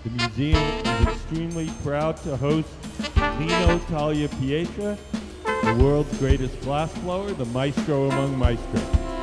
The museum is extremely proud to host Lino Tagliapietra, the world's greatest glassblower, the maestro among maestros.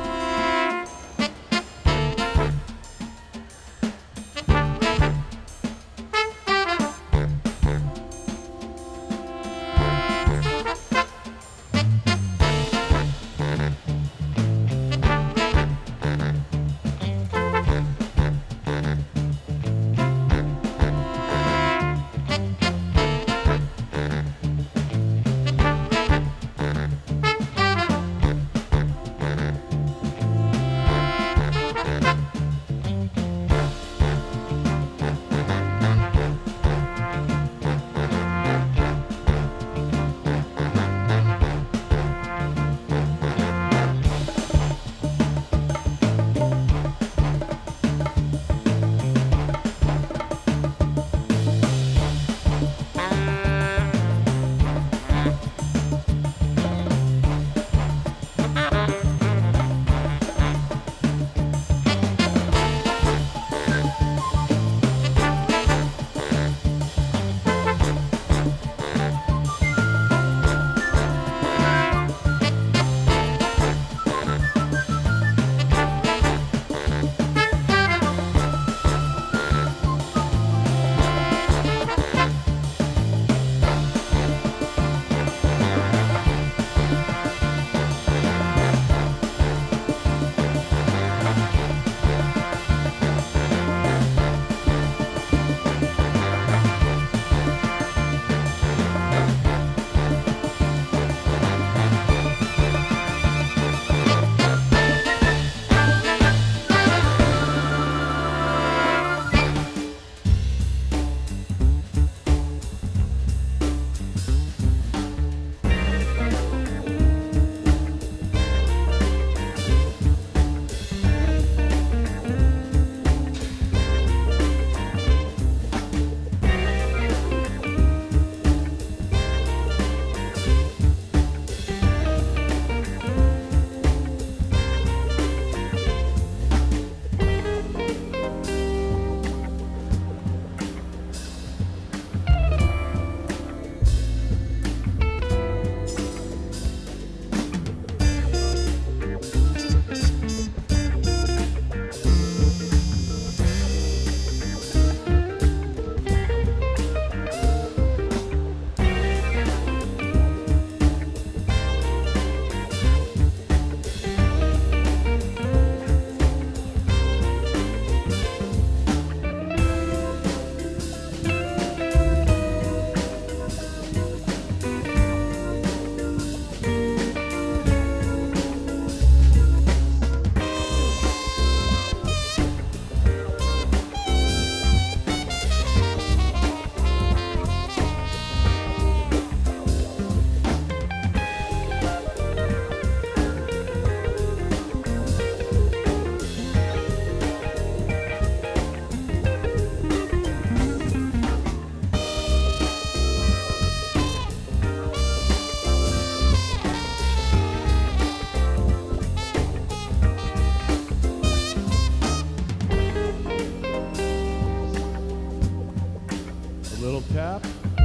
Little tap.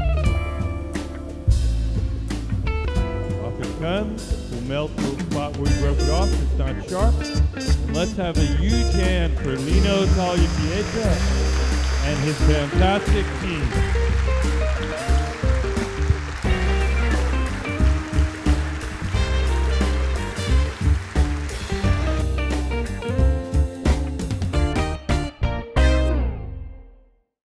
Off it comes. We'll melt to the spot where we broke it off. It's not sharp. And let's have a huge hand for Lino Tagliapietra and his fantastic team.